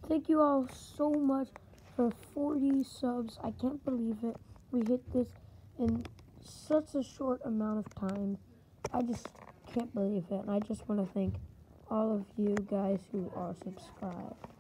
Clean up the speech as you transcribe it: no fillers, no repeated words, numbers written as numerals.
Thank you all so much for 40 subs. I can't believe it. We hit this in such a short amount of time. I just can't believe it. And I just want to thank all of you guys who are subscribed.